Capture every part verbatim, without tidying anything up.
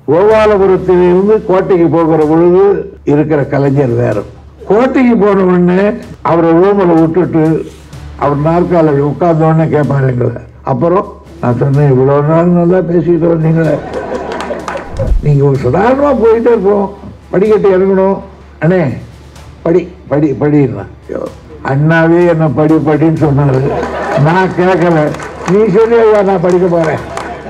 கோபாலபுரத்திலிருந்து கோட்டைக்கு போகிற பொழுது இருக்கிற கலைஞர் வேற. கோட்டைக்கு போன உடனே அவரை ரூமில் விட்டுட்டு அவர் நாற்காலில் உட்கார்ந்த உடனே கேட்பாரு எங்களை. அப்புறம் நான் சொன்னேன், இவ்வளோ நாள் நல்லா பேசிக்கிட்டு வந்தீங்களே, நீங்கள் சாதாரணமாக போயிட்டே இருப்போம், படிக்கட்டு இறங்கணும், அண்ணே படி படி படின்னா அண்ணாவே என்ன படி படின்னு சொன்னாரு. நான் கேட்கல, நீ சொல்லி நான் படிக்க போறேன்.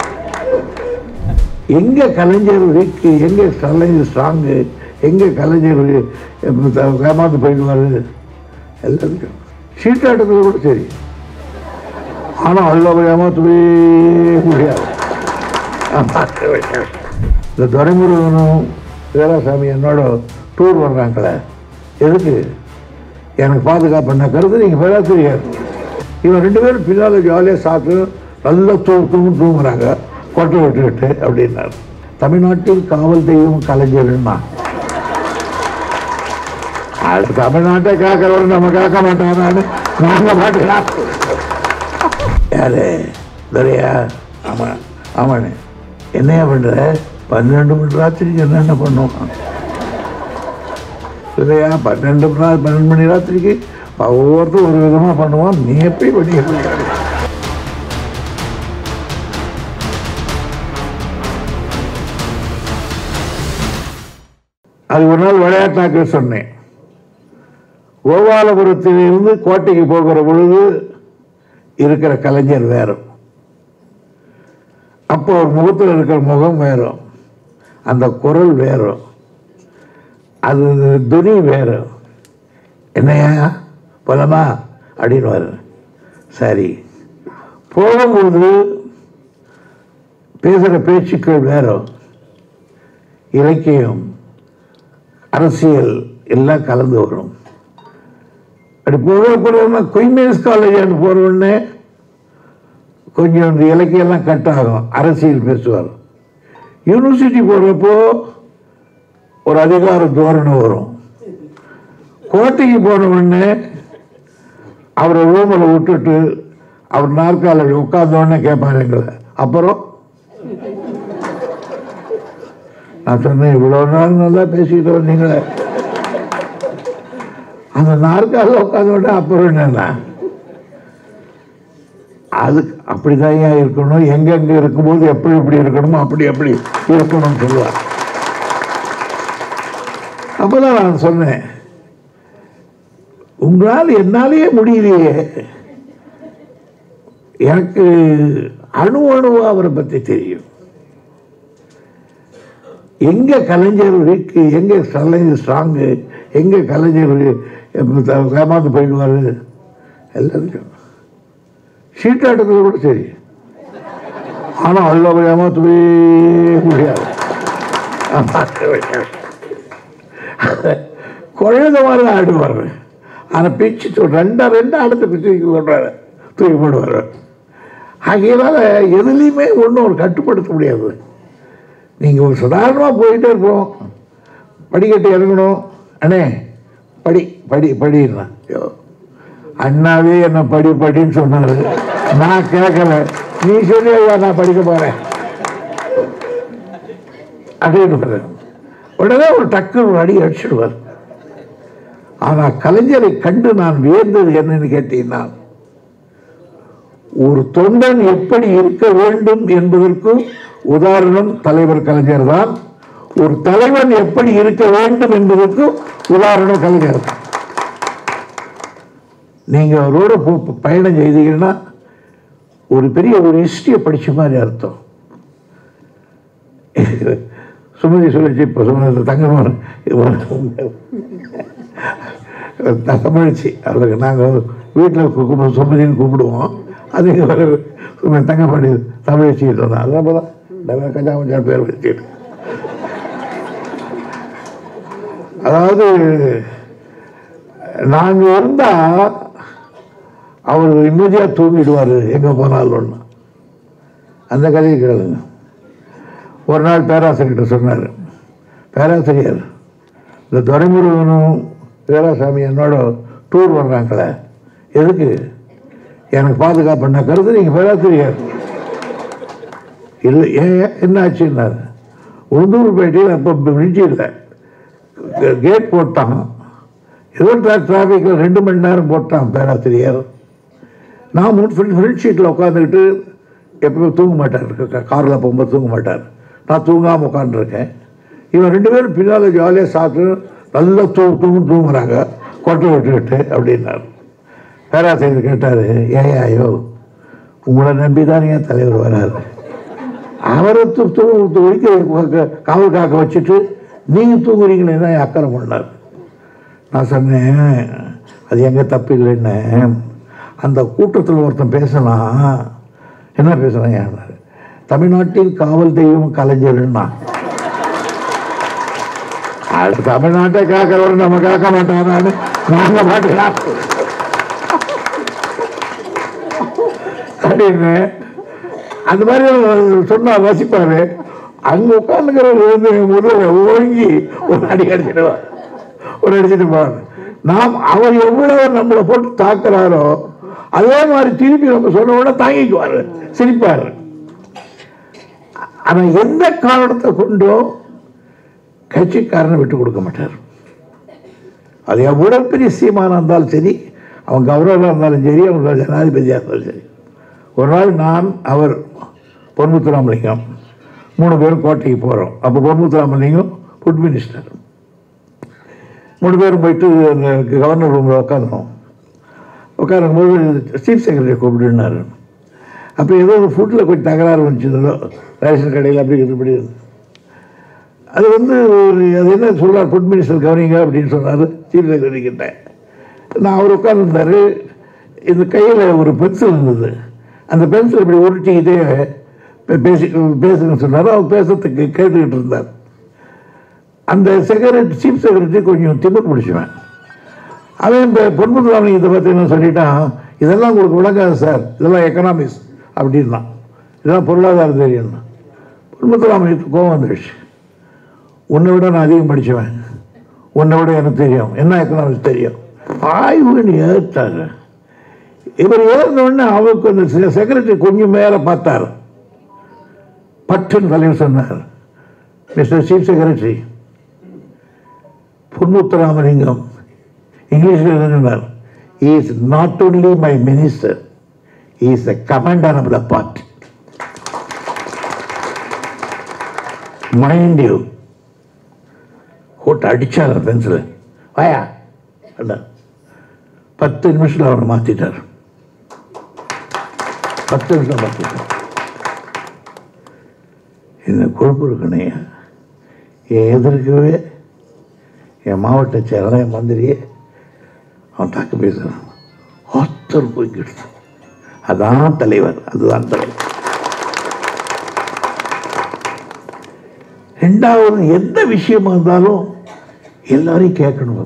எங்க கலைஞர் வீக்கு, எங்க கலைஞர் ஸ்ட்ராங்கு, எங்க கலைஞர் ஏமாந்து போயிடுவாரு எல்லாத்துக்கும். சீட்டாட்டத்தில் கூட சரி, ஆனால் அதில் ஏமாற்றவே முடியாது. இந்த துரைமுருகனும் வீராசாமி என்னோட டூர் வர்றாங்களே, எதுக்கு? எனக்கு பாதுகாப்பு நான் கருது, நீங்கள் பேரா தெரியாது. இவன் ரெண்டு பேரும் பின்னால் ஜாலியாக சாப்பிட்டு நல்லா தூக்கம் தூங்குறாங்க கொட்டை விட்டுக்கிட்டு அப்படின்னாரு. தமிழ்நாட்டில் காவல் தெய்வம் கலைஞர்னா அது தமிழ்நாட்டை காக்கிறவர் நம்ம காக்க மாட்டாரான்னு நாங்கள் மாட்டேன். யாரு துரையா? ஆமாம் ஆமாண்ணே. என்னையா பண்ணுற? பன்னெண்டு மணி ராத்திரிக்கு என்னென்ன பண்ணுவான் இல்லையா? பன்னெண்டு மணி பன்னெண்டு மணி ராத்திரிக்கு ஒவ்வொருத்தரும் ஒரு விதமாக பண்ணுவான். நீ எப்படி பண்ணி அது ஒரு நாள் விளையாட்டாக்க சொன்னேன். கோபாலபுரத்திலிருந்து கோட்டைக்கு போகிற பொழுது இருக்கிற கலைஞர் வேற. அப்போ ஒரு முகத்தில் இருக்கிற முகம் வேறும், அந்த குரல் வேறும், அது துணி வேறு. என்னையா போலாமா அப்படின்னு வர. சரி, போகும்போது பேசுகிற பேச்சுக்கள் வேறும், இலக்கியம் அரசியல் எல்லாம் கலந்து வரும். அப்படி போக போகிறோம்னா குயின்மேன்ஸ் காலேஜ் போகிற உடனே கொஞ்சம் இந்த இலக்கியெல்லாம் கட் ஆகும், அரசியல் பேசுவார். யூனிவர்சிட்டி போகிறப்போ ஒரு அதிகார தோரணை வரும். கோட்டைக்கு போன உடனே அவரை ரூமில் விட்டுட்டு அவர் நாற்காலில் உட்கார்ந்த உடனே கேட்பாரு எங்களை. அப்புறம் நான் சொன்னேன், இவ்வளோ நாள் நல்லா பேசிக்கிட்டு வந்தீங்களே, அந்த நாற்காலில் உட்கார்ந்த உடனே அப்புறம் என்னன்னா அது அப்படிதான் ஏன் இருக்கணும், எங்கெங்க இருக்கும்போது எப்படி எப்படி இருக்கணுமோ அப்படி அப்படி இருக்கணும்னு சொல்லுவார். அப்போதான் நான் சொன்னேன், உங்களால் என்னாலேயே முடியலையே, எனக்கு அணு அணுவா அவரை பற்றி தெரியும். எங்க கலைஞர் வீக்கு, எங்க கலைஞர் ஸ்ட்ராங்கு, எங்க கலைஞர் ஏமாந்து போயிடுவாரு எல்லாத்துக்கும். சீட்டாட்டத்தில் கூட சரி, ஆனால் அதில் ஏமாற்றவே முடியாது. குழந்தை மாதிரி தான் ஆடுவார். ஆனால் பிச்சு ரெண்டா ரெண்டா அடுத்த பிச்சு சொல்றாரு, தூக்கி போடுவார். ஆகையினால எதுலேயுமே ஒன்றும் ஒரு கட்டுப்படுத்த முடியாது. நீங்கள் ஒரு சாதாரணமாக போயிட்டே இருப்போம், படிக்கட்டு இறங்கணும், அண்ணே படி படி படின்னா அண்ணாவே என்ன படி படின்னு சொன்னாரு. நான் கேட்கல, நீ சொல்லி நான் படிக்க போறேன் அப்படின்னு உடனே ஒரு டக்கு ஒரு அடி அடிச்சிடுவார். ஆனால் கலைஞரை கண்டு நான் வியந்தது என்னன்னு கேட்டீங்கன்னா, ஒரு தொண்டன் எப்படி இருக்க வேண்டும் என்பதற்கு உதாரணம் தலைவர் கலைஞர் தான். ஒரு தலைவன் எப்படி இருக்க வேண்டும் என்பதற்கு உதாரணம் கலைஞர் தான். நீங்க அவரோட பயணம் செய்தீங்கன்னா ஒரு பெரிய ஒரு ஹிஸ்டரியை படிச்ச மாதிரி அர்த்தம். சுமதி சொல்லிச்சு, இப்போ சுமதி தங்கமன் தமிழ்ச்சி அவருக்கு நாங்கள் வீட்டில் கூப்பிடுவோம், சுமதின்னு கூப்பிடுவோம். அது சுமதி தங்கமணி தமிழ்ச்சிட்டு வந்தோம். அதான் போதான் கஞ்சாமஞ்சான் பேர் வச்சுட்டு, அதாவது நாங்கள் இருந்தால் அவர் நிம்மதியாக தூங்கிடுவார் எங்கே போனாலும். அந்த கதையை கேளுங்க. ஒரு நாள் பேராசிரியர்கிட்ட சொன்னார், பேராசிரியர் இந்த துரைமுருகனும் வீராசாமி என்னோட டூர் வர்றாங்களே, எதுக்கு? எனக்கு பாதுகாப்பு நான் கருது, நீங்கள் பேராசிரியர் இல்லை, ஏன் என்ன ஆச்சுன்னாரு. உளுந்தூர்பேட்டையில் அப்போ பிரிட்ஜ் இல்லை, கேட் போட்டான். ஏதோ டிராஃபிக்கில் ரெண்டு மணி நேரம் போட்டான் பேராசிரியர். நான் மூணு ஃப்ரண்ட் ஷீட்டில் உட்காந்துக்கிட்டு எப்பவுமே தூங்க மாட்டார், காரில் போகும்போது தூங்க மாட்டார். நான் தூங்காமல் உட்காந்துருக்கேன். இவன் ரெண்டு பேரும் பின்னால் ஜாலியாக சாப்பிட்டு நல்லா தூ தூங்கு தூங்குறாங்க கொட்டை விட்டுக்கிட்டு அப்படின்னாரு. பேராசிரியர் கேட்டார், ஏன் ஐயோ உங்களை நம்பி தான் ஏன் தலைவர் வராரு, அவரை தூ தூங்க ஒழிக்க காவல் காக்க வச்சுட்டு நீங்கள் தூங்குறீங்களேன்னா அக்கறை பண்ணார். நான் சொன்னேன், அது எங்கே தப்பு இல்லைன்னு. அந்த கூட்டத்தில் ஒருத்தன் பேசினா, என்ன பேசுகிறாங்க, தமிழ்நாட்டின் காவல் தெய்வம் கலைஞர்னா. அது தமிழ்நாட்டை காக்கிறவரு நம்ம காக்க மாட்டாரான்னு நாங்கள் மாட்டேன் அப்படின்னு அந்த மாதிரி சொன்னா ரசிப்பாரு. அங்கே உட்காந்துக்கிறவர் வந்து முதல்ல ஓங்கி ஒரு அடி அடிச்சிடுவார், ஒரு அடிச்சுட்டு போவார். நாம் அவர் எவ்வளவு நம்மளை போட்டு தாக்குறாரோ அதே மாதிரி திருப்பி நம்ம சொன்ன உடனே தாங்கிக்குவார், சிரிப்பார். ஆனால் எந்த காரணத்தை கொண்டோ கட்சிக்காரனை விட்டு கொடுக்க மாட்டார். அது எவ்வளவு பெரிய சீமானா இருந்தாலும் சரி, அவன் கவர்னராக இருந்தாலும் சரி, அவங்க ஜனாதிபதியாக இருந்தாலும் சரி. ஒரு நாள் நான், அவர், பொன்முத்துராமலிங்கம் மூணு பேரும் கோட்டைக்கு போகிறோம். அப்போ பொன்முத்துராமலிங்கம் ஃபுட் மினிஸ்டர். மூணு பேரும் போயிட்டு அந்த கவர்னர் ரூமில் உட்காந்தோம். உட்காரும்போது சீஃப் செக்ரட்டரி கூப்பிடுனாரு. அப்போ ஏதோ ஒரு ஃபுட்டில் கொஞ்சம் தகராறு வந்துச்சுதோ ரேஷன் கடையில் அப்படி இப்படி. அது வந்து அது என்ன சொல்கிறார், ஃபுட் மினிஸ்டர் கவனிங்க அப்படின்னு சொன்னார் சீஃப் செக்ரட்டரி கிட்ட. நான் அவர் உட்காந்துருந்தார். இந்த கையில் ஒரு பென்சில் இருந்தது. அந்த பென்சில் இப்படி உருட்டிக்கிட்டே பேசி பேசுங்கன்னு சொன்னார். அவர் பேசுறதுக்கு கேட்டுக்கிட்டு இருந்தார். அந்த செக்ரட்டரி சீஃப் செக்ரட்டரி கொஞ்சம் திமிர் பிடிச்சுவேன். அவன் இந்த பொன்முத்துராமலிங்கத்தை பார்த்தீங்கன்னா சொல்லிட்டான், இதெல்லாம் உங்களுக்கு விளங்காது சார், இதெல்லாம் எக்கனாமிக்ஸ் அப்படின்னா, இதெல்லாம் பொருளாதாரம் தெரியும்னா. பொன்முத்துராமலிங்கத்துக்கு கோவம் வந்துடுச்சு. உன்னை விட நான் அதிகம் படிச்சுவேன், உன்னை விட எனக்கு தெரியும், என்ன எக்கனாமிக்ஸ் தெரியும் ஆய்வுன்னு ஏற்றாங்க. இவர் ஏறினோடனே அவருக்கு அந்த செக்ரட்டரி கொஞ்சம் மேலே பார்த்தார். பட்டுன்னு தலைவர் சொன்னார், மிஸ்டர் சீஃப் செக்ரட்டரி, பொன்முத்துராமலிங்கம் இங்கிலீஷில் சொன்னார், he is not only my minister, he is the commander of the party. Mind you, போட்டு அடிச்சார் பென்சில். வாயா அண்ணா, பத்து நிமிஷத்தில் அவரை மாற்றிட்டார். பத்து நிமிஷம் மாற்றிட்டார். இந்த கொழுப்பு இருக்குனே, என் எதிர்க்கவே என் மாவட்ட செயலாளர், என் மந்திரியே அவன் தாக்கு பேசுகிறான். ஒருத்தர் போய்கிட்டு, அதான் தலைவர், அதுதான் தலைவர். ரெண்டாவது, எந்த விஷயமா இருந்தாலும் எல்லாரையும் கேட்கணும்.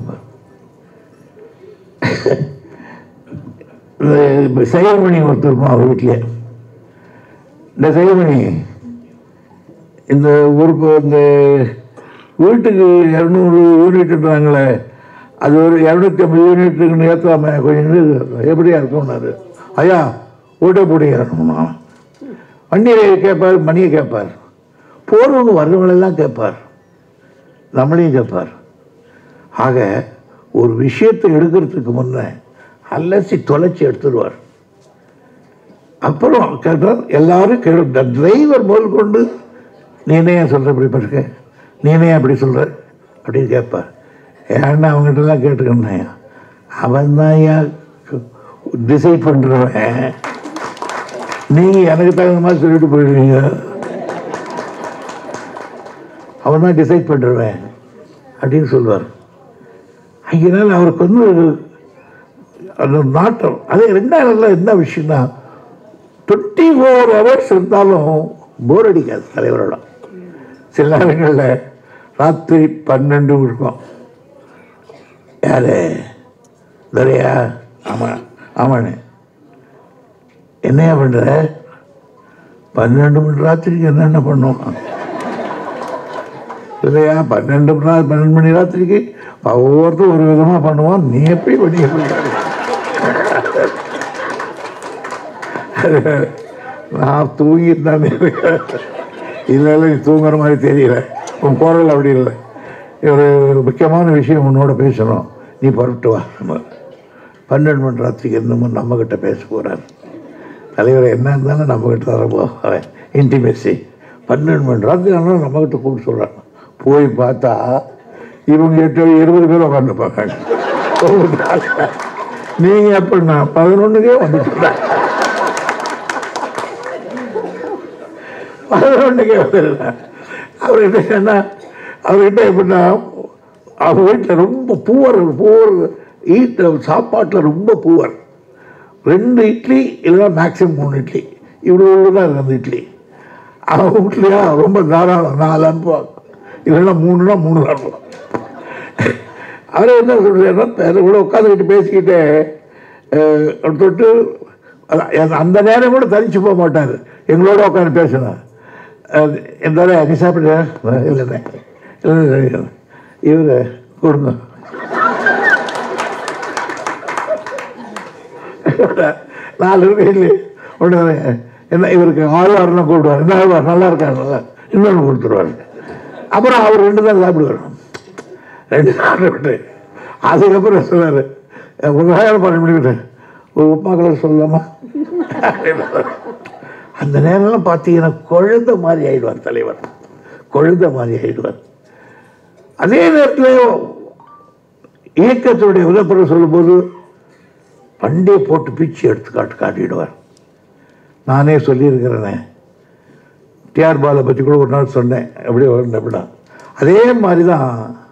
செயல்மணி ஒருத்தர் இருக்கும் அவர் வீட்டிலே. இந்த செயல்மணி இந்த ஊருக்கு இந்த வீட்டுக்கு இரநூறு யூனிட்ன்றாங்களே, அது ஒரு இரநூத்தி ஐம்பது யூனிட்டுக்கு ஏற்றாம கொஞ்சம் எப்படியா இருக்கும்னாரு. ஐயா ஓட்டை போட்டு ஏறணும்னா வண்டியை கேட்பார், மணியை கேட்பார், போகிறவங்க வர்றவங்களெல்லாம் கேட்பார், நம்மளையும் கேட்பார். ஆக ஒரு விஷயத்தை எடுக்கிறதுக்கு முன்னே அலசி தொலைச்சி எடுத்துடுவார். அப்புறம் கேட்டார், எல்லாரும் கேட்டு டிரைவர் முதல் கொண்டு நீனே ஏன் சொல்கிற இப்படி படுக்க, நீனே அப்படி சொல்கிற அப்படின்னு கேட்பார். ஏன்னா அவங்ககிட்டலாம் கேட்டுக்கணும், அவன் தான் ஏன் டிசைட் பண்ணுறவன், நீங்கள் எனக்கு தகுந்த மாதிரி சொல்லிட்டு போயிடுவீங்க, அவன் தான் டிசைட் பண்ணுறவன் அப்படின்னு சொல்லுவார். அதனால் அவருக்கு வந்து அந்த நாட்டம். அதே ரெண்டாயிரம்ல என்ன விஷயம்னா, டுவெண்ட்டி ஃபோர் ஹவர்ஸ் இருந்தாலும் போர் அடிக்காது தலைவரோட. சில நேரங்களில் ராத்திரி பன்னெண்டு இருக்கும். யாரு துரையா? ஆமாம் ஆமாண்ணே. என்னையா பண்ணுற? பன்னெண்டு மணி ராத்திரிக்கு என்னென்ன பண்ணுவோம் இல்லையா? பன்னெண்டு மணி பன்னெண்டு மணி ராத்திரிக்கு ஒவ்வொருத்தரும் ஒரு விதமாக பண்ணுவோம். நீ எப்படி பண்ணி நான் தூங்கிட்டு தானே இதனால நீ தூங்குற மாதிரி தெரியல, உன் குரல் அப்படி இல்லை, ஒரு முக்கியமான விஷயம் உன்னோட பேசணும், நீ புறப்பட்டு வா. நம்ம பன்னெண்டு மணி ராத்திரிக்கு இன்னமும் நம்மக்கிட்ட பேச போகிறார் தலைவர். என்ன இருந்தாலும் நம்மக்கிட்ட தரப்போ அவன் இன்டிமேசி. பன்னெண்டு மணி ராத்திரி ஆனாலும் நம்மக்கிட்ட கூப்பிட்டு சொல்கிறான். போய் பார்த்தா இவங்க எட்டு இருபது பேர் உட்காந்துப்பாங்க. நீங்கள் எப்படின்னா பதினொன்றுக்கே வந்துட்டு பதினொன்றுக்கே வந்துடுறேன். அவர்கிட்ட என்ன, அவர்கிட்ட எப்படின்னா அவர் வீட்டில் ரொம்ப பூவர் பூவர் ஈட்ட சாப்பாட்டில் ரொம்ப பூவர். ரெண்டு இட்லி இல்லைன்னா மேக்ஸிமம் மூணு இட்லி, இவ்வளோ தான் இருக்குது அந்த இட்லி. அவன் வீட்லையா ரொம்ப தாராளம், நாலு அனுப்புவாங்க, இல்லைன்னா மூணுனா மூணு அனுப்புவாங்க. அவரே என்ன சொல்கிறாருன்னா, கூட உட்காந்துக்கிட்டு பேசிக்கிட்டே தொட்டு அந்த நேரம் கூட தனிச்சு போக மாட்டார், எங்களோட உட்காந்து பேசணும். எந்த நீ சாப்பிட்ற இல்லைண்ணே இல்லை இவர் கொடுங்க நாலு இருக்கு இல்லை ஒன்று என்ன இவருக்கு ஆழ்வார்லாம் கூப்பிடுவார். என்ன ஆழ்வார் நல்லா இருக்காங்க, இன்னொன்று கொடுத்துருவாரு. அப்புறம் அவர் ரெண்டு தான் சாப்பிடுவார், ரெண்டு சாப்பிட்டு அதுக்கப்புறம் சொன்னார், உங்கள் பண்ண முடியாது ஒரு உப்புமா கலர் சொல்லலாமா. அந்த நேரம்லாம் பார்த்தீங்கன்னா குழந்த மாதிரி ஆயிடுவார் தலைவர், குழந்த மாதிரி ஆயிடுவார். அதே நேரத்தில் இயக்கத்துடைய விதப்படம் சொல்லும்போது பண்டே போட்டு பிச்சு எடுத்து காட்டு காட்டிடுவார். நானே சொல்லியிருக்கிறேனே, டிஆர் பாலை பற்றி கூட ஒரு நாள் சொன்னேன், எப்படி வரணும் எப்படின்னா அதே மாதிரி தான்.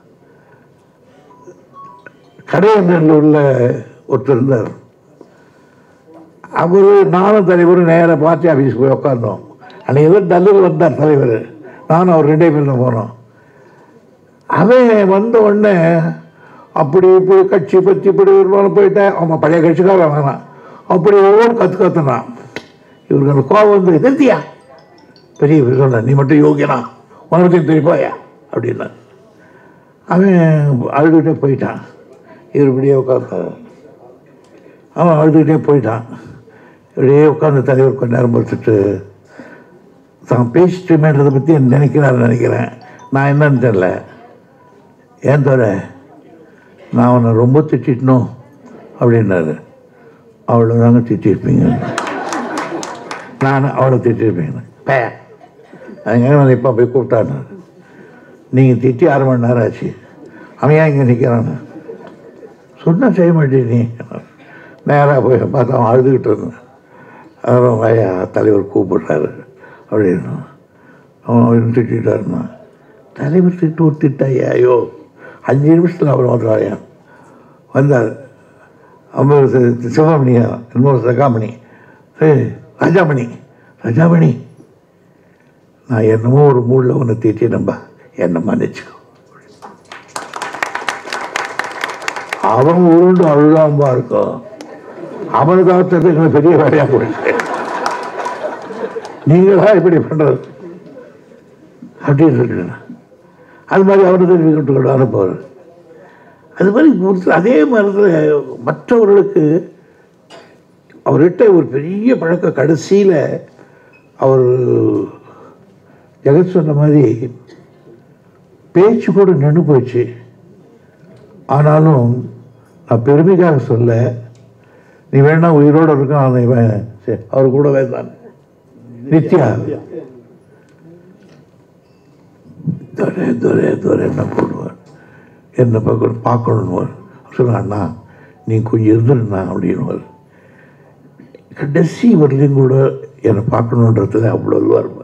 கடையநல்லூரில் ஒருத்தர் இருந்தார், அவர் நானும் தலைவரும் நேராக பார்ட்டி ஆஃபீஸுக்கு போய் உட்காந்தோம். அன்றைக்கி ஏதோ நல்லூர் வந்தார் தலைவர், நானும் அவர் ரெண்டே பேரும் போனோம். அவன் வந்த உடனே அப்படி இப்படி கட்சி பற்றி இப்படி ஒரு போயிட்டேன். அவன் பழைய கட்சிக்காரன் வேணாம், அப்படி ஒவ்வொரு கற்று கற்றுனான். இவருக்கு அந்த கோபம் வந்து எதிர்த்தியா பெரிய சொன்ன, நீ மட்டும் யோகியனா, உனக்கு தெரிப்பாயா அப்படின்னா. அவன் அழுதுகிட்டே போயிட்டான். இவர் இப்படியே உட்காந்து அவன் அழுதுகிட்டே போயிட்டான். இப்படியே உட்காந்து தலைவர் கொஞ்ச நேரம் பார்த்துட்டு தான் பேசிட்டுமேன்றதை பற்றி நினைக்கிறான்னு நினைக்கிறேன். நான் என்னன்னு தெரியல, ஏன் தவிர நான் அவனை ரொம்ப திட்டணும் அப்படின்னாரு. அவளை தாங்க திட்டிருப்பீங்க, நான் அவளை திட்டிருப்பீங்க பே அதுங்க இப்போ போய் கூப்பிட்டாரு. நீங்கள் திட்டி அரை மணி நேரம் ஆச்சு, அவன் ஏன் இங்கே நிற்கிறான்னு சொன்னால் செய்ய மாட்டேன். நீ நேராக போய் பார்த்தா அவன் அழுதுகிட்டு இருந்தேன். அப்புறம் வயா தலைவர் கூப்பிடுறாரு அப்படின்னு அவன் அவன் திட்டாருன்னா, தலைவர் திட்டு ஒரு திட்டாயா, ஐயோ அஞ்சு நிமிஷத்தில் அப்புறம் வந்துடுவாயா வந்தார். ஐம்பது சிவமணியா இன்னொரு சகாமணி, சரி ராஜாமணி ராஜாமணி நான் என்னமோ ஒரு மூடில் ஒன்று தீட்டி நம்ப என்ன மன்னிச்சுக்கோ. அவன் உருண்டு அழுதாம்பா இருக்கும், அவனுக்காக எங்களுக்கு பெரிய வேலையாக போயிடுச்சு, நீங்களா இப்படி பண்ணுறது அப்படின்னு சொல்லிட்டு அது மாதிரி அவரை தெரிவிக்கிட்டு அனுப்புவார். அது மாதிரி அதே மாதிரி மற்றவர்களுக்கு அவர்கிட்ட ஒரு பெரிய பழக்கம். கடைசியில் அவர் ஜெகத் சொன்ன மாதிரி பேச்சு கூட நின்று போச்சு. ஆனாலும் நான் பெருமைக்காக சொல்ல, நீ வேணா உயிரோடு இருக்கான் அவர் கூட வேண்டான் நித்யா துரை துரை துரை என்ன போடுவார், என்ன பார்க்கணும் பார்க்கணுன்னுவார். சொல்லுங்க அண்ணா நீ கொஞ்சம் இருந்துருண்ணா அப்படின்னுவார். கடைசி வரலையும் கூட என்னை பார்க்கணுன்றதுல அவ்வளோ இதுவாக இருப்பார்.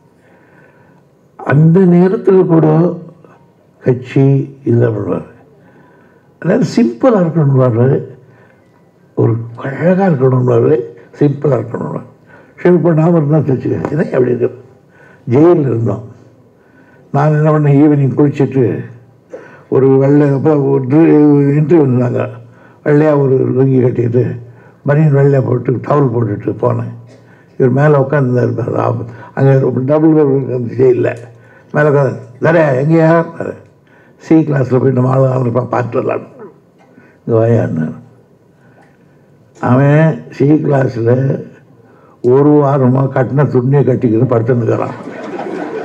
அந்த நேரத்தில் கூட கட்சி இதாக பண்ணுவார். அதனால் சிம்பிளாக இருக்கணும்வார், ஒரு அழகாக இருக்கணும்வார், சிம்பிளாக இருக்கணும்வார். ஷேவ் பண்ணாமல் இருந்தால் வச்சுக்க. இதை அப்படி இருக்கு. ஜெயிலில் இருந்தோம். நான் என்ன பண்ணேன், ஈவினிங் குளிச்சுட்டு ஒரு வெள்ளை அப்போ ஒரு இன்டர்வியூ இருந்தாங்க, வெள்ளையாக ஒரு லுங்கி கட்டிட்டு பனியன் வெள்ளையாக போட்டு டவல் போட்டுட்டு போனேன். இவர் மேலே உட்காந்துருந்தார், அங்கே டபுள் ஜெயிலில் மேலே உட்காந்து நிறையா எங்கேயா சி கிளாஸில் போய் நம்ம ஆள் இருப்பான் பார்த்து வரலாம் இங்கே வயான்னார். அவன் சி கிளாஸில் ஒரு வாரமாக கட்டின துணியை கட்டிக்கிட்டு படுத்துன்னுக்கிறான்.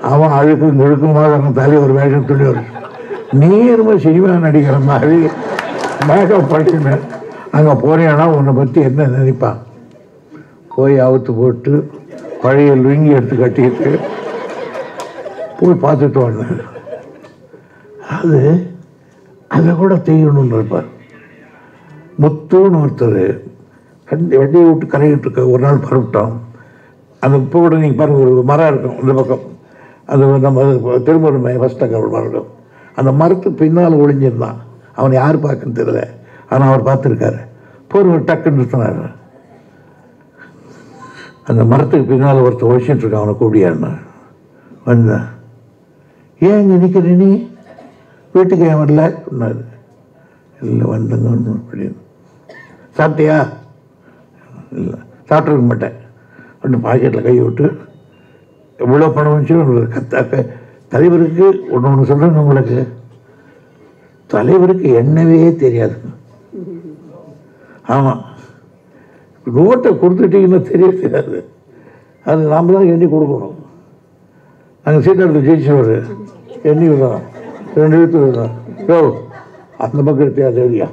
அவன் அழுக்கும் முழுக்குமாக அவன் தலை ஒரு வேஷம் துணி ஒரு நீர்ம சினிமா நடிக்கிற மாதிரி மேக்கப் பண்ணினேன். அங்கே போனேன்னா உன்னை பற்றி என்ன நினைப்பான்? போய் அவுத்து போட்டு பழைய லுங்கி எடுத்து கட்டிட்டு போய் பார்த்துட்டு வந்தேன். அது அதை கூட செய்யணும்னு இருப்பார். முத்துன்னு ஒருத்தர் கண்டி வண்டியை விட்டு கரையிட்டு இருக்க ஒரு நாள் பரப்பிட்டோம். அந்த இப்போ கூட நீங்கள் பாருங்கள், ஒரு மரம் இருக்கும் இந்த பக்கம், அது நம்ம திரும்ப ஃபஸ்ட் அங்கே ஒரு மரம் இருக்கும். அந்த மரத்துக்கு பின்னால் ஒளிஞ்சிருந்தான். அவனை யார் பார்க்கன்னு தெரியல, ஆனால் அவர் பார்த்துருக்காரு. போர் ஒரு டக்குன்னு நிறுத்தினார். அந்த மரத்துக்கு பின்னால் ஒருத்தர் ஒழிச்சிட்டு இருக்கான். அவனை கூடியாருன்னா வந்தேன். ஏன் இங்கே நிற்கிற நீ, வீட்டுக்கு ஏன் வரல சொன்னார். இல்லை வந்தங்க ஒன்று அப்படின்னு. சாப்பிட்டியா? இல்லை சாப்பிட்ருக்க மாட்டேன். ஒன்று பாக்கெட்டில் கை விட்டு எவ்வளோ பணம் வச்சு கத்த தலைவருக்கு ஒன்று ஒன்று சொல்கிறேன். உங்களுக்கு தலைவருக்கு என்னவே தெரியாது. ஆமாம், நோட்டை கொடுத்துட்டீங்கன்னா தெரிய தெரியாது. அது நாம் தான் எண்ணி கொடுக்கணும். நாங்கள் சீட்டை எடுத்து ஜெயிச்சுவார் எண்ணி விடுறோம், ரெண்டு எழுத்து விடுறோம். யோ அந்த பக்கம் இருப்பியா தெரியா,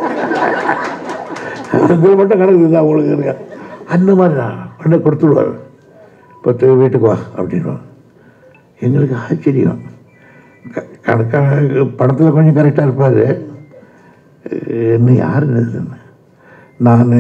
அதில் மட்டும் கணக்கு இருந்தால் உங்களுக்கு இருக்கா. அந்த மாதிரி தான் உடனே கொடுத்துடுவார். பத்து வீட்டுக்கு வா அப்படின்வார். எங்களுக்கு ஆச்சரியம். க கணக்காக படத்தில் கொஞ்சம் கரெக்டாக இருப்பார். இன்னும் யாருன்னு நான்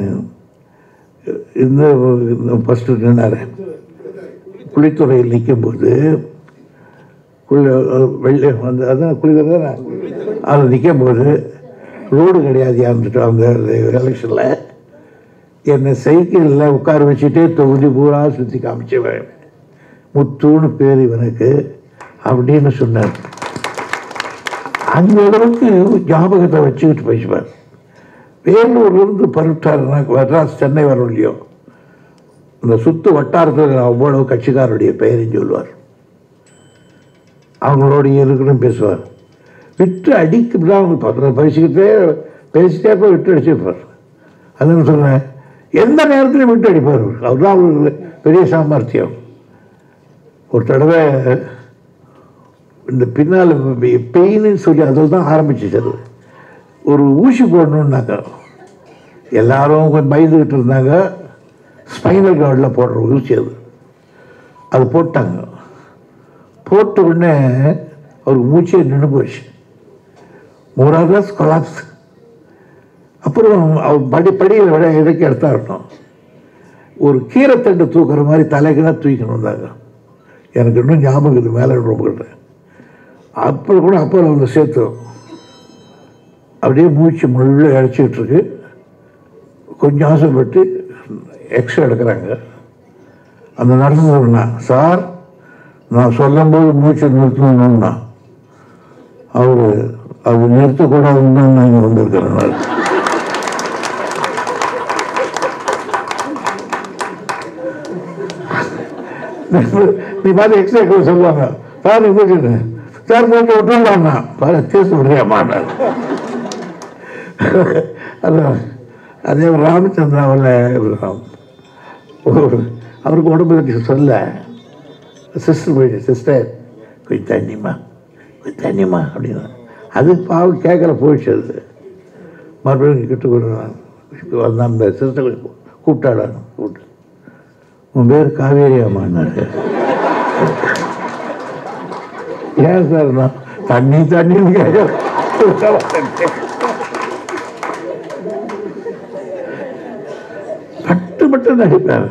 இந்த ஃபஸ்ட்டு நின்னார் குளித்துறையில் நிற்கும்போது, குளி வெள்ளை வந்து அதுதான் குளித்துறை தானே, அதில் நிற்கும்போது ரோடு கிடையாது இருந்துட்டு அந்த எலெக்ஷனில் என்னை சைக்கிளில் உட்கார வச்சுட்டே தொகுதி பூரா சுற்றி காமிச்சவன். முத்துன்னு பேர் இவனுக்கு அப்படின்னு சொன்னார். அந்த அளவுக்கு ஞாபகத்தை வச்சுக்கிட்டு பேசுவார். வேலூர்லேருந்து பருட்டாருன்னா மெட்ராஸ் சென்னை வரும் இல்லையோ, இந்த சுற்று வட்டாரத்தில் அவ்வளவு கட்சிக்காரருடைய பெயரையும் சொல்லுவார். அவங்களோடைய இருக்குன்னு பேசுவார். விட்டு அடிக்கு அவங்க பேசிக்கிட்டே பேசிட்டே போய் விட்டு அடிச்சிருப்பார். அதுன்னு சொன்னேன், எந்த நேரத்திலையும் விட்டு அடிப்பார். அவர் தான் அவங்களுக்கு பெரிய சாமர்த்தியம். ஒரு தடவை இந்த பின்னால் பெயின்னு சொல்லி அதில் தான் ஆரம்பிச்சிச்சது. ஒரு ஊசி போடணுன்னாங்க, எல்லாரும் கொஞ்சம் பயந்துக்கிட்டு இருந்தாங்க. ஸ்பைனல் கார்டில் போடுற ஊசி அது அது போட்டாங்க. போட்ட உடனே அவருக்கு மூச்சே நின்று போச்சு. மூணாவது கொலாப்ஸ். அப்புறம் அவர் படி படியில் விட இறக்கி எடுத்தா இருக்கணும். ஒரு கீரைத்தண்டு தூக்குற மாதிரி தலைக்குன்னா தூக்கணும் இருந்தாங்க. எனக்கு இன்னும் ஞாபகம் இது மேலே ரொம்ப. அப்போ கூட அப்போ வந்து சேர்த்தோம். அப்படியே மூச்சு முள்ள அடைச்சிக்கிட்டு இருக்கு. கொஞ்சம் ஆசைப்பட்டு எக்ஸ்ரே எடுக்கிறாங்க. அந்த நடந்ததுன்னா, சார் நான் சொல்லும்போது மூச்சு நிறுத்தணும்னா அவர் அது நிறுத்தக்கூடாதுன்னு தான் நான் இங்கே வந்திருக்கிறேன். நீ பார்த்து எக்ஸ்ரே சொல்லுவாங்க, சார் நீ மூச்சு சார் மூச்சு விட்டுருந்தாண்ணா பாரு தேச விடுறியாமான்னார். அதான் அதே ராமச்சந்திராவில் அவருக்கு உடம்பு சொல்ல சிஸ்டர் போயிட்டு, சிஸ்டர் கொஞ்சம் தண்ணிமா கொஞ்சம் தண்ணிமா அப்படின்னா அது பாவம் கேட்கல போயிடுச்சு. அது மறுபடியும் கிட்ட வந்தான். அந்த சிஸ்டர் கூப்பிட்டாடான்னு கூப்பிட்டு, உன் பேர் காவேரியாமான்னாரு. ஏன் சார் நான் தண்ணி தண்ணின்னு கேட்க பட்டு மட்டும் நடிப்பார்.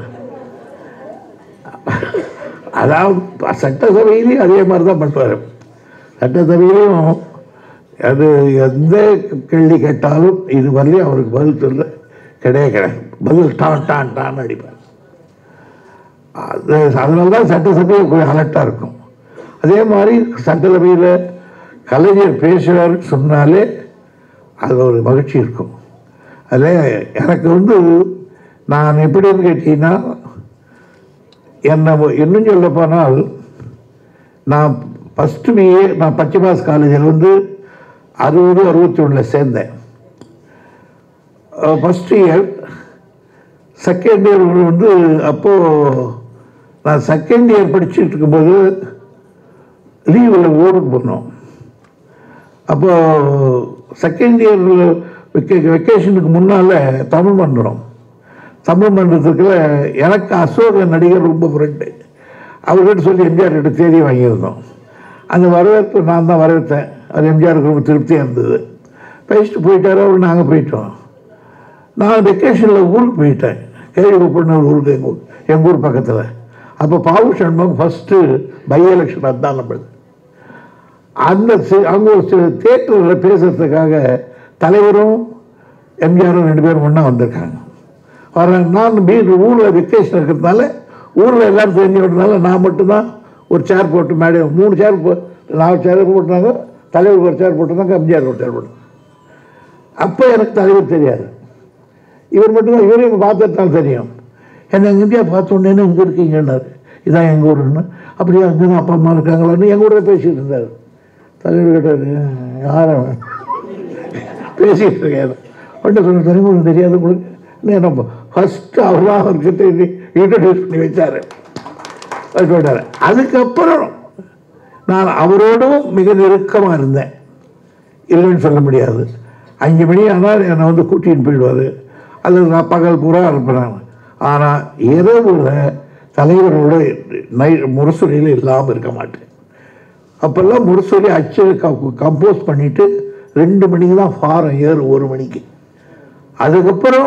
அதாவது சட்டசபையிலையும் அதே மாதிரி தான் பண்ணுவார். சட்டசபையிலையும் அது எந்த கேள்வி கேட்டாலும் இது வரலையும் அவருக்கு பதில் சொல்ல கிடையாது கிடையாது. பதில் டான் டான் டான் அடிப்பார். அது அதனால தான் சட்டசபையை கொஞ்சம் அலர்ட்டாக இருக்கும். அதே மாதிரி சட்டசபையில் கலைஞர் பேசுகிறாருன்னு சொன்னாலே அது ஒரு மகிழ்ச்சி இருக்கும். அதில் எனக்கு வந்து நான் எப்படின்னு கேட்டீங்கன்னா, என்னை இன்னும் சொல்ல போனால் நான் ஃபஸ்ட்டு பிஏ நான் பச்சைமாஸ் காலேஜில் வந்து அறுபது அறுபத்தி ஒன்றில் சேர்ந்தேன். ஃபஸ்ட் இயர் செகண்ட் இயர் வந்து அப்போது நான் செகண்ட் இயர் படிச்சுட்டு இருக்கும்போது லீவில் ஊருக்கு போனோம். அப்போது செகண்ட் இயரில் வெக்கே வெக்கேஷனுக்கு முன்னால் தமிழ் மன்றம் தமிழ் மன்றத்துக்குள்ள எனக்கு அசோக நடிகர் ரொம்ப ஃப்ரெண்டு. அவர்கிட்ட சொல்லி எம்ஜிஆர் கிட்ட தேதி வாங்கியிருந்தோம். அந்த வரவேற்பு நான் தான் வரவேற்றேன். அது எம்ஜிஆருக்கு ரொம்ப திருப்தியாக இருந்தது. பேசிட்டு போயிட்டார் அவர். நாங்கள் போயிட்டோம். நான் வெக்கேஷனில் ஊருக்கு போயிட்டேன். கேள்விப்பட்ட ஒரு ஊருக்கு எங்கள் எங்கள் ஊர் பக்கத்தில். அப்போ பாவு சண்முகம் ஃபஸ்ட்டு பை எலெக்ஷன் அதுதான் நம்மளுக்கு. அந்த அங்கே ஒரு தேட்டரில் பேசுறதுக்காக தலைவரும் எம்ஜிஆரும் ரெண்டு பேரும் ஒன்றா வந்திருக்காங்க. வர நான் வீட்டு ஊரில் வெக்கேஷன் இருக்கிறதுனால ஊரில் எல்லோரும் தெரிஞ்சு விட்டதுனால நான் மட்டும்தான் ஒரு சேர் போட்டு மேடை மூணு சேர் போ நாலு சேர் போட்டுருந்தாங்க. தலைவர் ஒரு சேர் போட்டிருந்தாங்க, எம்ஜிஆர் ஒரு சேர் போட்டாங்க. அப்போ எனக்கு தலைவர் தெரியாது. இவர் மட்டும்தான். இவரையும் பார்த்துட்டாலும் தெரியும். என்னை இந்தியா பார்த்த உடனே இங்கே இருக்கீங்கன்னாரு. இதான் எங்கள் ஊருன்னு. அப்படியே அங்கே தான் அப்பா அம்மா இருக்காங்களான்னு எங்கள் ஊரில் பேசிகிட்டு இருந்தார். தலைவர் கேட்டார், யாரும் பேசிகிட்டு இருக்கேன். ஒன்றை சொன்ன தலைமுறை தெரியாது உங்களுக்கு. நம்ம ஃபஸ்ட்டு அவர் தான் அவர்கிட்ட இன்ட்ரடியூஸ் பண்ணி வச்சார் வச்சுட்டார். அதுக்கப்புறம் நான் அவரோடும் மிக நெருக்கமாக இருந்தேன். இல்லைன்னு சொல்ல முடியாது. அஞ்சு மணி ஆனால் என்னை வந்து கூட்டிகிட்டு போயிடுவார். அல்லது நான் பகல் பூரா இருப்பேன். ஆனால் இரவில் தலைவரோட நை முரசொலியில் இல்லாமல் இருக்க மாட்டேன். அப்போல்லாம் முரசொலி அச்சு கம்போஸ் பண்ணிவிட்டு ரெண்டு மணிக்கு தான் ஃபாரம் ஏறும், ஒரு மணிக்கு. அதுக்கப்புறம்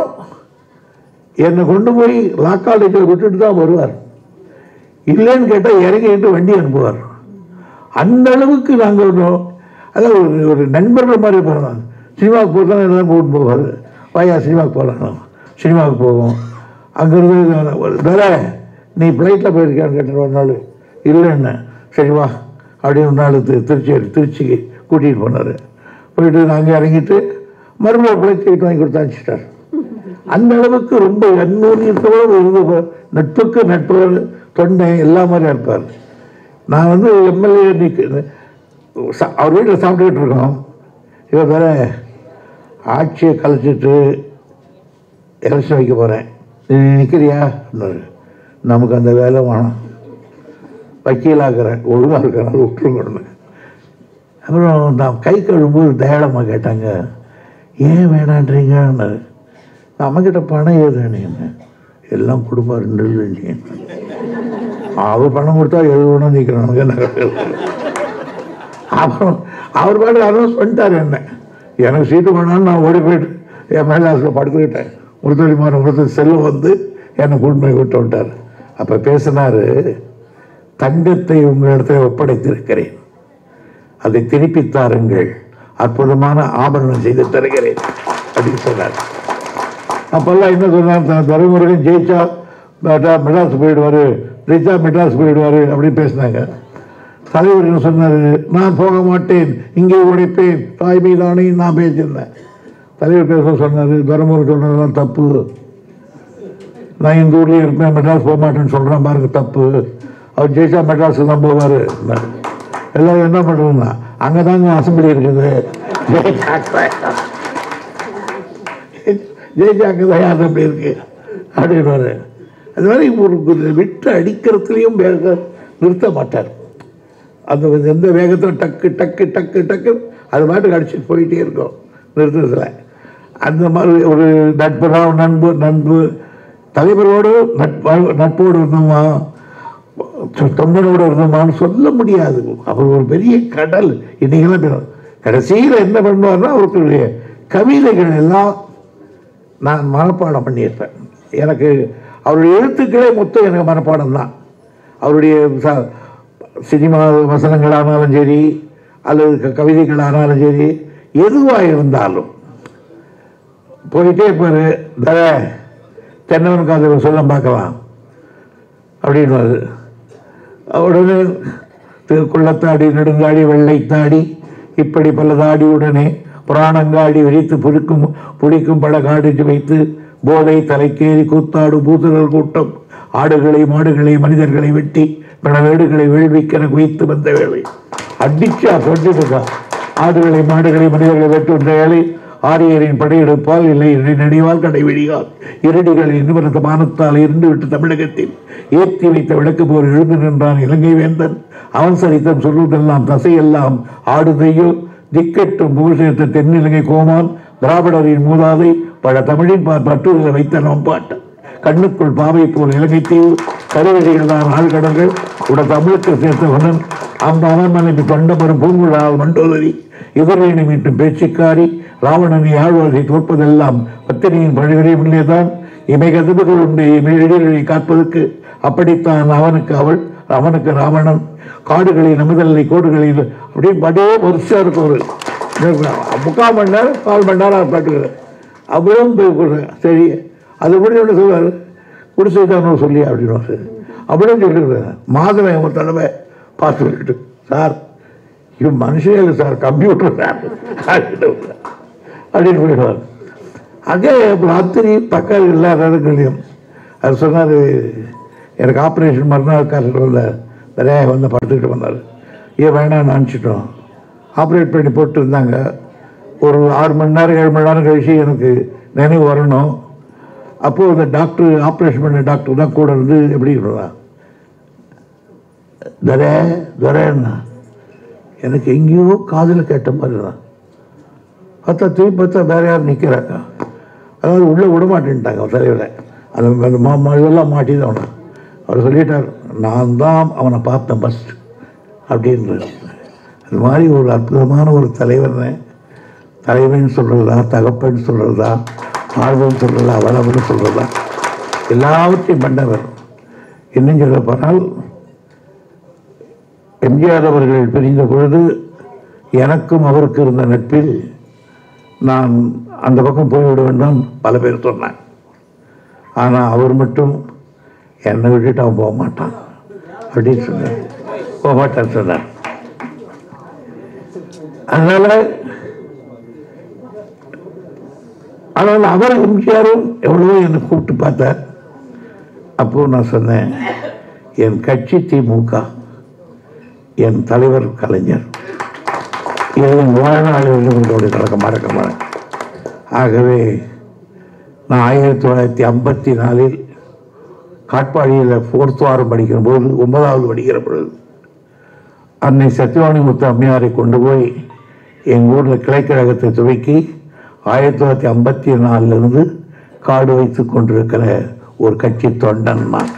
என்னை கொண்டு போய் லா காலேஜில் விட்டுட்டு தான் வருவார். இல்லைன்னு கேட்டால் இறங்கிட்டு வண்டி அனுப்புவார். அந்த அளவுக்கு நாங்கள் ஒன்றும் அதாவது ஒரு ஒரு நண்பர்கள் மாதிரி போனோம். சினிமாவுக்கு போகிறதா எல்லாம் கூப்பிட்டு போவார். வாயா சினிமாவுக்கு போகலாம், சினிமாவுக்கு போவோம். அங்கேருந்து வேற நீ ஃப்ளைட்டில் போயிருக்கான்னு கேட்டேன் ஒரு நாள். இல்லைன்னு சரி வா அப்படின்னு ஒரு நாள் திருச்சி திருச்சிக்கு கூட்டிகிட்டு போனார். போயிட்டு நாங்கள் இறங்கிட்டு மறுபடியும் ஃப்ளைட் டிக்கெட் வாங்கி கொடுத்து அனுப்பிச்சிட்டார். அந்த அளவுக்கு ரொம்ப அந்நூன்யத்தோடு இருந்து நட்புக்கு நட்பு தொண்டை எல்லா மாதிரியும் இருப்பார். நான் வந்து எம்எல்ஏ நிற்க அவர் வீட்டில் சாப்பிட்டுக்கிட்டு இருக்கோம். இவர் வேற ஆட்சியை கலைச்சிட்டு எலெக்ஷன் வைக்க போகிறேன், நீ நிற்கிறியா? நமக்கு அந்த வேலை வேணும், வக்கீலாகிறேன், ஒழுங்காக இருக்கிறனால விட்டுருங்கன்னு. அப்புறம் நான் கை கழுவும்போது தயாளமாக கேட்டாங்க, ஏன் வேணான்றீங்கன்னு. நம்மக்கிட்ட பணம் ஏதுன்னு எல்லாம் குடும்பம் ரெண்டு இல்லைங்க. அவர் பணம் கொடுத்தா எழுதணும் நிற்கிறேன் நமக்கு என்ன. அப்புறம் அவர் பாட்டு அனௌன்ஸ் பண்ணிட்டார் என்ன. எனக்கு சீட்டு வேணான்னு நான் ஓடி போயிட்டு என் மேலே ஹாஸ்பில் படுத்துக்கிட்டேன். முருத்தொழிமார் முருத்த செல்வம் வந்து என்னை கூட்டு விட்டு விட்டார். அப்போ பேசினார், தங்கத்தை உங்களிடத்தில் ஒப்படைத்திருக்கிறேன், அதை திருப்பி தாருங்கள், அற்புதமான ஆபரணம் செய்து தருகிறேன் அப்படின்னு சொன்னார். அப்போல்லாம் என்ன சொன்னார், தருமுருகன் ஜெயிச்சா மெட்ராஸ் போயிடுவார், ஜெயிச்சா மெட்ராஸ் போயிடுவார் அப்படின்னு பேசினாங்க. தலைவர் என்ன சொன்னார், நான் போக மாட்டேன், இங்கே உடைப்பேன், தாய்மை தானே நான் பேசியிருந்தேன். தலைவர் பேச சொன்னார், தருமுருகன் சொன்னதெல்லாம் தப்பு, நான் இந்த ஊர்லேயே இருப்பேன், மெட்ராஸ் போக மாட்டேன்னு சொல்கிறேன் பாருங்க, தப்பு. அவர் ஜெயிச்சா மெட்ராஸுக்கு தான் போவார். எல்லோரும் என்ன பண்ணுறதுன்னா, அங்கே தாங்க அசம்பிளி இருக்குது, ஜெயிச்சா அங்கே தான் அசம்பிளி இருக்கு அப்படின்வாரு. அது மாதிரி ஒரு விட்டு அடிக்கிறதுலையும் வேக நிறுத்த மாட்டார். அந்த எந்த வேகத்தில் டக்கு டக்கு டக்கு டக்கு அது பாட்டுக்கு அடிச்சுட்டு போயிட்டே இருக்கும் நிறுத்தத்தில். அந்த மாதிரி ஒரு நட்பு நண்பு நண்பு தலைவரோடு நட்பு நட்போடு இருந்தோமா தொண்டனோடு இருந்தோமான்னு சொல்ல முடியாது. அவர் ஒரு பெரிய கடல். இன்னைக்கெல்லாம் கடைசியில் என்ன பண்ணுவார்னா, அவருடைய கவிதைகள் எல்லாம் நான் மனப்பாடம் பண்ணியிருப்பேன். எனக்கு அவருடைய எழுத்துக்களே மொத்தம் எனக்கு மனப்பாடம் தான். அவருடைய சினிமா வசனங்களானாலும் சரி, அல்லது கவிதைகளானாலும் சரி, எதுவாக இருந்தாலும் போயிட்டே இருப்பார். தர தென்னவனுக்கு அதை சொல்ல பார்க்கலாம் அப்படின்வாரு. உடனே திருக்குள்ளத்தாடி நெடுங்காடி வெள்ளைத்தாடி இப்படி பல தாடியுடனே புராணங்காடி விரித்து புளிக்கும் புளிக்கும் பல காடிச்சு வைத்து போதை தலைக்கேறி கூத்தாடு பூசலர் கூட்டம் ஆடுகளை மாடுகளை மனிதர்களை வெட்டி பல வேடுகளை வேள்விக்கென குவித்து வந்த வேலை அடிச்சா சொல்லிட்டு இருக்கா. ஆடுகளை மாடுகளை மனிதர்களை வெட்டுன்ற வேலை ஆரியரின் படையெடுப்பால் இல்லை நடிவால் கடைவெடியால் இரடிகளின் நிமிர்ந்த மானத்தால் இருந்து விட்டு தமிழகத்தில் ஏற்றி வைத்த விளக்கு போர் எழுந்து நின்றான் இலங்கை வேந்தன். அவன் சரித்தம் சொல்வதெல்லாம் தசையெல்லாம் ஆடுதையோ திக்கெட்டும் புகழ்சேர்த்த தென்னிலங்கை கோமான் திராவிடரின் மூதாதை பல தமிழின் பற்றுதலை வைத்த நம்பாட்டன். கண்ணுக்குள் பாவை போல் இலங்கை தீவு கருவறைகள் தான் ஆழ்கடல்கள் உட தமிழுக்கு சேர்த்தவனன் அந்த அவன்மனைவி தொண்டபெரும் பூங்குழால் மண்டோதரி இதரேனை மீட்டும் பேச்சுக்காரி ராவணனை ஆழ்வாரை தோற்பதெல்லாம் பத்திரியின் பழிகளைதான் இமை கதவுகள் உண்டு இமை எழில்களை காப்பதற்கு. அப்படித்தான் அவனுக்கு அவள் அவனுக்கு ராவணன் காடுகளை நமுதலை கோடுகளில் அப்படியே படே வருஷம் இருக்கும். ஒரு முக்கால் மணி நேரம் கால் மணி நேரம் பாட்டுக்கிறேன் அவ்வளவும் போய் கொடுறேன். சரி அது முடிஞ்ச ஒன்று சொல்லுவார் குடிசைதான் சொல்லி அப்படின்னு அப்படியும் சொல்லிடுறேன். மாதவன் ஒரு தடவை பார்த்து சொல்லிட்டு சார் இவன் மனுஷனே இல்லை சார் கம்ப்யூட்டர் சார் அப்படின்னு போயிடுவார். அங்கே ராத்திரி பக்கம் எல்லா இடங்களையும் அது சொன்னார். எனக்கு ஆப்ரேஷன் மறுநாள் காலையில் நிறையா வந்து படுத்துக்கிட்டு வந்தார். ஏன் வேணாம் நினச்சிட்டோம். ஆப்ரேட் பண்ணி போட்டு இருந்தாங்க. ஒரு ஆறு மணி நேரம் ஏழு மணி நேரம் கழிச்சு எனக்கு நினைவு வரணும். அப்போது அந்த டாக்டர் ஆப்ரேஷன் பண்ண டாக்டர் தான் கூட இருந்து எப்படி சொல்கிறான் தரே தரேன்னா எனக்கு எங்கேயோ காதில் கேட்ட மாதிரி தான். பார்த்தா திருப்பி பார்த்தா வேற யாரும் நிற்கிறாங்க. அதாவது உள்ளே விட மாட்டேன்ட்டாங்க அவர் தலைவரை. அந்த அந்த மா இதெல்லாம் மாட்டிதான் அவனை. அவர் சொல்லிட்டார் நான் தான் அவனை பார்த்தேன் ஃபஸ்ட் அப்படின்றது. அது மாதிரி ஒரு அற்புதமான ஒரு தலைவர்னு தலைவன் சொல்கிறதா தகப்பன் சொல்கிறதா ஆழ்வன் சொல்கிறதா வளவன்னு சொல்கிறதா எல்லாவற்றையும் பண்ணவர். இன்னும் சொல்ல போனால் எம்ஜிஆர் அவர்கள் பிரிந்த பொழுது எனக்கும் அவருக்கு இருந்த நட்பில் நான் அந்த பக்கம் போய்விட வேண்டும் பல பேர் சொன்னாங்க. ஆனால் அவர் மட்டும் என்னை விட்டுட்டு அவன் போக மாட்டான் அப்படின்னு சொன்னார். போக மாட்டான்னு சொன்னார். அதனால ஆனால் அவர் எம்ஜிஆரும் எவ்வளவோ என்னை கூப்பிட்டு பார்த்தார். அப்போது நான் சொன்னேன் என் கட்சி திமுக, என் தலைவர் கலைஞர், இது என் வாழ்நாளில் கலக்க மறக்க மாட்டேன். ஆகவே நான் ஆயிரத்தி தொள்ளாயிரத்தி ஐம்பத்தி நாலில் காட்பாடியில் ஃபோர்த் வாரம் படிக்கிற போது ஒன்பதாவது படிக்கிற பொழுது அன்னை சத்யவாணி முத்து அம்மையாரை கொண்டு போய் எங்கள் ஊரில் கிளைக்கழகத்தை துவக்கி ஆயிரத்தி தொள்ளாயிரத்தி ஐம்பத்தி நாலுலேருந்து காடு வைத்து கொண்டிருக்கிற ஒரு கட்சி தொண்டன் நான்.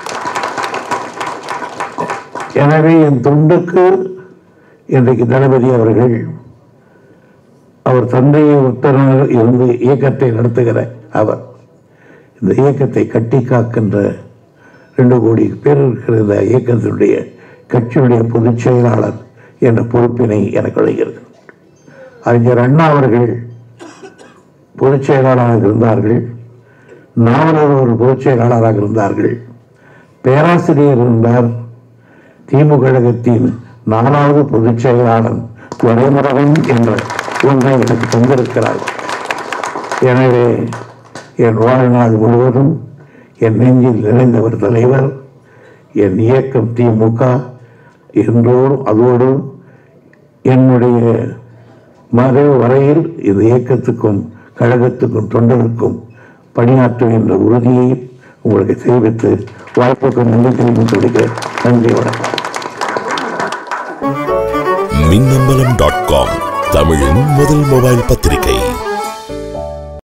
எனவே என் தொண்டுக்கு இன்றைக்கு தளபதி அவர்கள் அவர் தந்தையை உத்தரவாக இருந்து இயக்கத்தை நடத்துகிற அவர் இந்த இயக்கத்தை கட்டி காக்கின்ற ரெண்டு கோடி பேர் இருக்கிற இந்த இயக்கத்தினுடைய கட்சியுடைய பொதுச் செயலாளர் என்ற பொறுப்பினை எனக்கு அளிக்கிறது. அறிஞர் அண்ணா அவர்கள் பொதுச் செயலாளராக இருந்தார்கள். நாவலர் ஒரு பொதுச் செயலாளராக இருந்தார்கள். பேராசிரியர் இருந்தார். திமுக கழகத்தின் நாலாவது பொதுச் செயலாளர் துரைமுருகன் என்ற ஒன்றை எனக்கு தந்திருக்கிறார். எனவே என் வாழ்நாள் முழுவதும் என் நெஞ்சில் நிறைந்தவர் தலைவர். என் இயக்கம் திமுக என்றோடும் அதோடு என்னுடைய மறைவு வரையில் இந்த இயக்கத்துக்கும் கழகத்துக்கும் தொண்டருக்கும் பணியாற்றுகின்ற உறுதியை உங்களுக்கு தெரிவித்து வாய்ப்புக்கு நன்றி தெரிவித்து விடுகிறேன். நன்றி, வணக்கம். மின்னம்பலம் டாட் காம் தமிழின் முதல் மொபைல் பத்திரிகை.